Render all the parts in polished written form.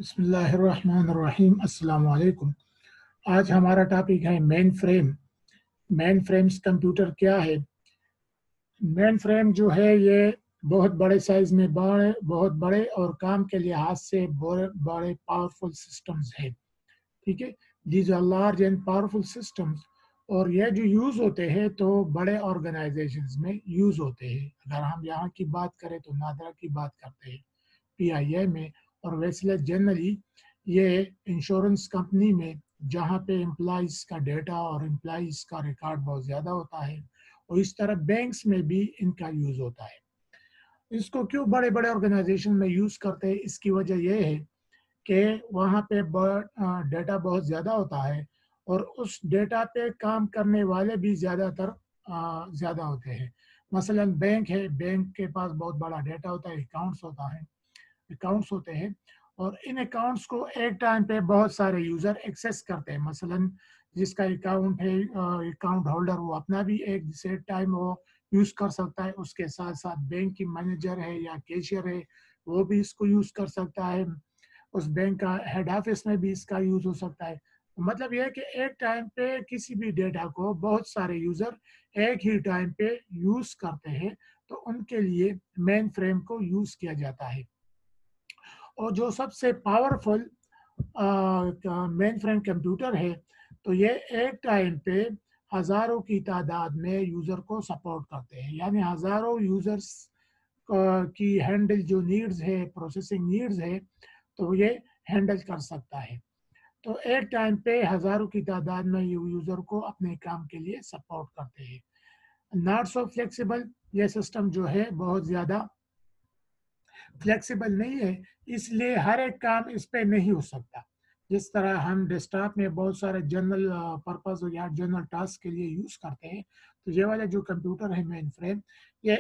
बिस्मिल्लाहिर्रहमानिर्रहीम। अस्सलाम वालेकुम। आज हमारा टॉपिक है mainframe. Mainframes computer क्या है? मेन फ्रेम जो है ये बहुत बड़े साइज में बहुत बड़े और काम के लिहाज से बड़े बड़े पावरफुल सिस्टम्स है। ठीक है, these are large and powerful systems. और ये जो यूज होते हैं तो बड़े ऑर्गेनाइजेशंस में यूज होते हैं। अगर हम यहाँ की बात करें तो नादरा की बात करते हैं, पीआईए में, और वैसे जनरली ये इंश्योरेंस कंपनी में, जहाँ पे एम्प्लॉइज का डेटा और एम्प्लॉइज का रिकॉर्ड बहुत ज़्यादा होता है। और इस तरह बैंक्स में भी इनका यूज़ होता है। इसको क्यों बड़े बड़े ऑर्गेनाइजेशन में यूज़ करते हैं? इसकी वजह यह है कि वहाँ पे डेटा बहुत ज़्यादा होता है और उस डेटा पे काम करने वाले भी ज़्यादातर ज़्यादा होते हैं। मसलन बैंक है, बैंक के पास बहुत बड़ा डेटा होता है, अकाउंट्स होते हैं, और इन अकाउंट्स को एक टाइम पे बहुत सारे यूज़र एक्सेस करते हैं। मसलन जिसका अकाउंट है, अकाउंट होल्डर, वो अपना भी एक सेट टाइम वो यूज़ कर सकता है। उसके साथ साथ बैंक की मैनेजर है या कैशियर है, वो भी इसको यूज़ कर सकता है। उस बैंक का हेड ऑफिस में भी इसका यूज़ हो सकता है। मतलब यह है कि एक टाइम पे किसी भी डेटा को बहुत सारे यूज़र एक ही टाइम पे यूज़ करते हैं, तो उनके लिए मेन फ्रेम को यूज़ किया जाता है। और जो सबसे पावरफुल मेन फ्रेम कंप्यूटर है, तो ये एक टाइम पे हज़ारों की तादाद में यूज़र को सपोर्ट करते हैं। यानी हज़ारों यूज़र्स की हैंडल जो नीड्स है, प्रोसेसिंग नीड्स है, तो ये हैंडल कर सकता है। तो एक टाइम पे हज़ारों की तादाद में यूज़र को अपने काम के लिए सपोर्ट करते हैं। नॉट सो फ्लेक्सिबल, ये सिस्टम जो है बहुत ज़्यादा फ्लेक्सिबल नहीं है, इसलिए हर एक काम इस पे नहीं हो सकता। जिस तरह हम डेस्कटॉप में बहुत सारे जनरल पर्पस या जनरल टास्क के लिए यूज़ करते हैं, तो ये वाला जो कंप्यूटर है मेन फ्रेम, ये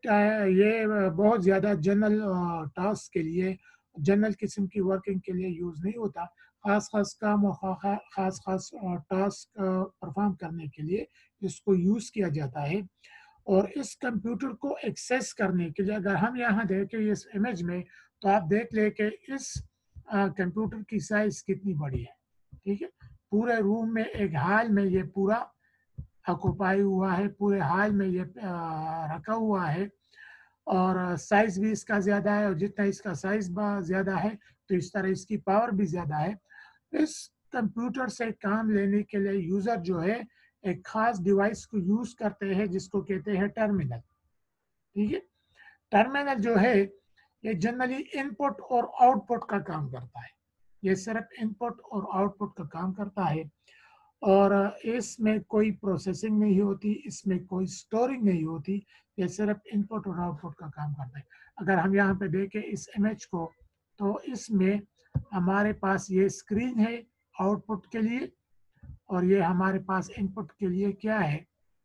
बहुत ज़्यादा जनरल टास्क के लिए, जनरल किस्म की वर्किंग के लिए यूज़ नहीं होता। ख़ास काम और ख़ास टास्क परफॉर्म करने के लिए इसको यूज़ किया जाता है। और इस कंप्यूटर को एक्सेस करने के लिए अगर हम यहाँ देखें इस इमेज में, तो आप देख ले कि इस कंप्यूटर की साइज कितनी बड़ी है। ठीक है, पूरे रूम में, एक हॉल में ये पूरा ऑक्युपाई हुआ है, पूरे हॉल में ये रखा हुआ है। और साइज भी इसका ज़्यादा है, और जितना इसका साइज ज़्यादा है तो इस तरह इसकी पावर भी ज़्यादा है। इस कंप्यूटर से काम लेने के लिए यूज़र जो है एक खास डिवाइस को यूज़ करते हैं जिसको कहते हैं टर्मिनल। ठीक है, टर्मिनल जो है ये जनरली इनपुट और आउटपुट का काम करता है। ये सिर्फ इनपुट और आउटपुट का काम करता है, और इसमें कोई प्रोसेसिंग नहीं होती, इसमें कोई स्टोरिंग नहीं होती। ये सिर्फ इनपुट और आउटपुट का काम करता है। अगर हम यहाँ पे देखें इस इमेज को, तो इसमें हमारे पास ये स्क्रीन है आउटपुट के लिए, और ये हमारे पास इनपुट के लिए क्या है,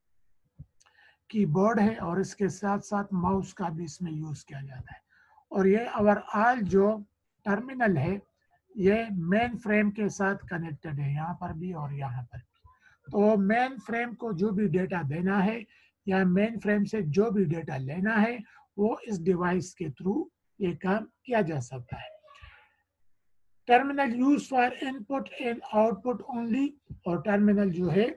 कीबोर्ड है, और इसके साथ साथ माउस का भी इसमें यूज़ किया जाता है। और ये ओवरऑल जो टर्मिनल है ये मेन फ्रेम के साथ कनेक्टेड है, यहाँ पर भी और यहाँ पर भी। तो मेन फ्रेम को जो भी डेटा देना है या मेन फ्रेम से जो भी डेटा लेना है, वो इस डिवाइस के थ्रू ये काम किया जा सकता है। Terminal use for input and output only, और टर्मिनल जो है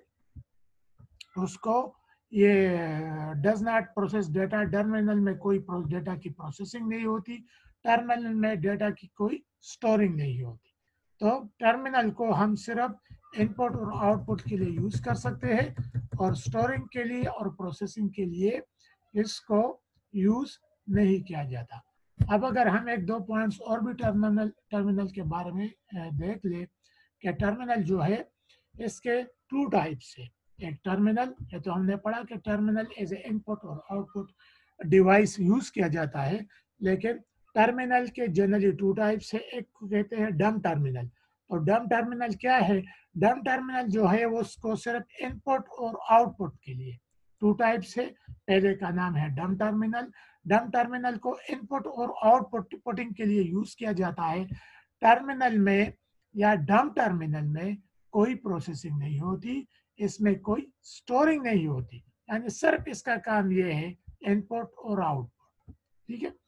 उसको ये does not process data. Terminal में कोई डेटा की प्रोसेसिंग नहीं होती, टर्मिनल में डेटा की कोई स्टोरिंग नहीं होती। तो टर्मिनल को हम सिर्फ इनपुट और आउटपुट के लिए यूज कर सकते हैं, और स्टोरिंग के लिए और प्रोसेसिंग के लिए इसको यूज नहीं किया जाता। अब अगर हम एक दो पॉइंट्स और भी टर्मिनल के बारे में देख ले, कि टर्मिनल जो है इसके टू टाइप्स है। एक टर्मिनल है, तो हमने पढ़ा कि टर्मिनल एज ए इनपुट और आउटपुट डिवाइस यूज किया जाता है। लेकिन टर्मिनल के जनरली टू टाइप्स है। एक को कहते हैं डम टर्मिनल। तो डम टर्मिनल क्या है? डम टर्मिनल जो है वो उसको सिर्फ इनपुट और आउटपुट के लिए, टू टाइप्स है। पहले का नाम है डम टर्मिनल। डम टर्मिनल को इनपुट और आउटपुट पुटिंग के लिए यूज किया जाता है। टर्मिनल में या डम टर्मिनल में कोई प्रोसेसिंग नहीं होती, इसमें कोई स्टोरिंग नहीं होती, यानी सिर्फ इसका काम ये है इनपुट और आउटपुट। ठीक है,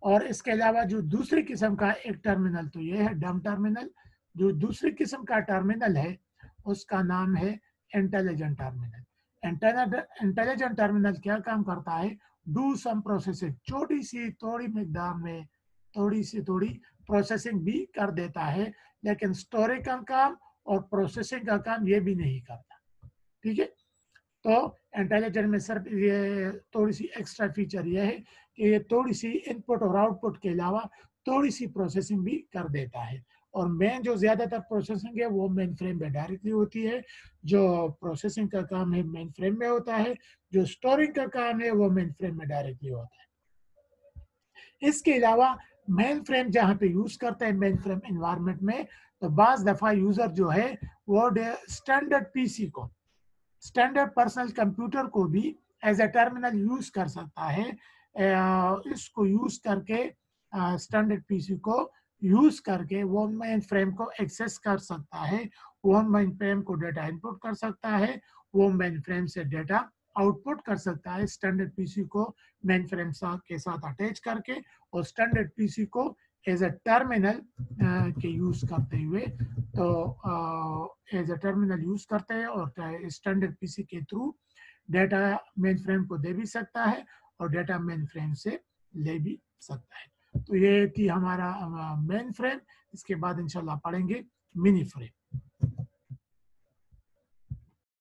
और इसके अलावा जो दूसरी किस्म का एक टर्मिनल तो ये है डम टर्मिनल। जो दूसरी किस्म का टर्मिनल है उसका नाम है इंटेलिजेंट टर्मिनल। इंटेलिजेंट टर्मिनल क्या काम करता है, डू सम प्रोसेसिंग, छोटी सी थोड़ी मिकदार में थोड़ी प्रोसेसिंग भी कर देता है, लेकिन स्टोरेज का काम और प्रोसेसिंग का काम ये भी नहीं करता। ठीक है, तो इंटेलिजेंट में सिर्फ ये थोड़ी सी एक्स्ट्रा फीचर ये है कि ये थोड़ी सी इनपुट और आउटपुट के अलावा थोड़ी सी प्रोसेसिंग भी कर देता है। और मेन जो ज्यादातर प्रोसेसिंग है वो मेन फ्रेम में डायरेक्टली होती है। जो प्रोसेसिंग का काम है मेन फ्रेम में होता है, जो स्टोरिंग का काम है वो मेन फ्रेम में डायरेक्टली होता है। इसके अलावा मेन फ्रेम जहाँ पे यूज करते हैं मेन फ्रेम एनवायरनमेंट में, तो बाज दफा यूजर जो है वो स्टैंडर्ड पीसी को, स्टैंडर्ड पर्सनल कंप्यूटर को भी एज ए टर्मिनल यूज कर सकता है। इसको यूज करके स्टैंडर्ड पीसी को यूज करके वो मेन फ्रेम को एक्सेस कर सकता है, वो मेन फ्रेम को डेटा इनपुट कर सकता है, वो मेन फ्रेम से डेटा आउटपुट कर सकता है स्टैंडर्ड पीसी को मेन फ्रेम के साथ अटैच करके, और स्टैंडर्ड पीसी को एज ए टर्मिनल के यूज करते हुए, तो एज ए टर्मिनल यूज करते हैं और स्टैंडर्ड पीसी के थ्रू डेटा मेन फ्रेम को दे भी सकता है और डेटा मेन फ्रेम से ले भी सकता है। तो ये थी हमारा मेन फ्रेम। इसके बाद इंशाल्लाह पढ़ेंगे मिनी फ्रेम।